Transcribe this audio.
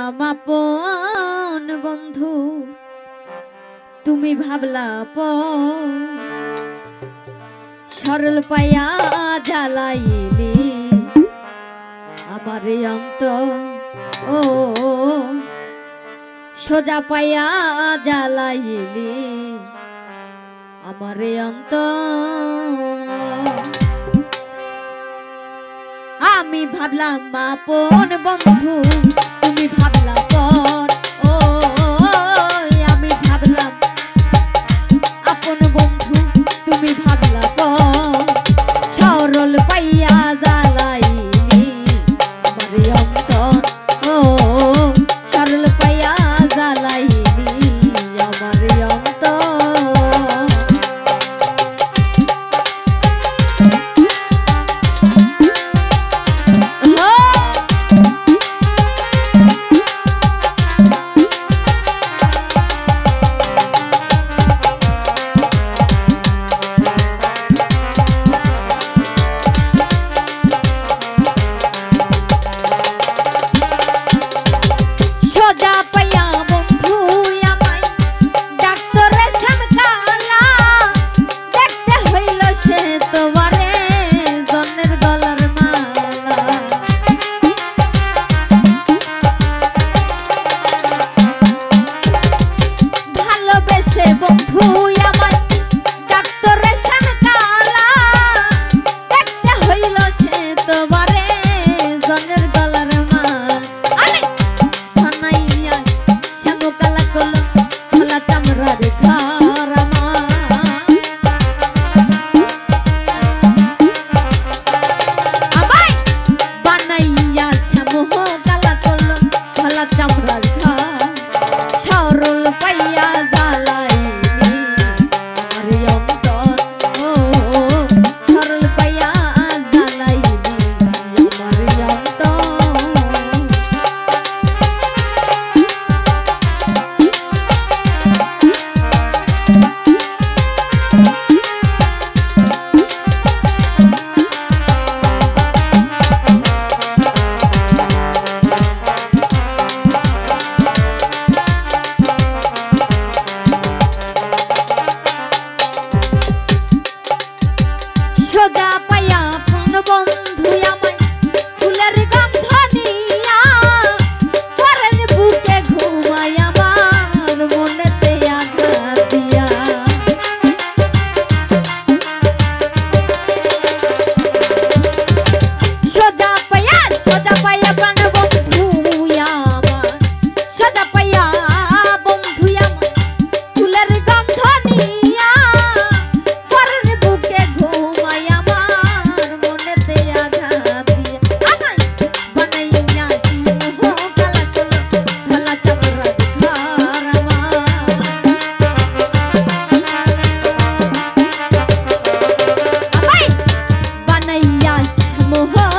ভাবলাম আপন বন্ধু, তুমি ভাবলা আপন। সরল পাইয়া জ্বালাইলি আমার অন্তর, ও সোজা পাইয়া জ্বালাইলি আমার অন্তর। আমি ভাবলাম আপন বন্ধু, তুমি ভাবলা আপন। ও আমি ভাবলাম আপন বন্ধু, তুমি ভাবলা আপন। সরল পাইয়া জ্বালাইলি আমার অন্তর, ও সরল পাইয়া জ্বালাইলি আমার অন্তর। সোজা পাইয়া আপন বন্ধু আমায় ফুলের গন্ধ নিয়া ঘরের বুকে ঘুমাই আমার মনেতে আঘাত দিয়া। সোজা পাইয়া প্রাণ বন্ধু আমার, সোজা পাইয়া বন্ধু আমায় ফুলের গন্ধ নিয়া ঘরের বুকে ঘুমাই মোহ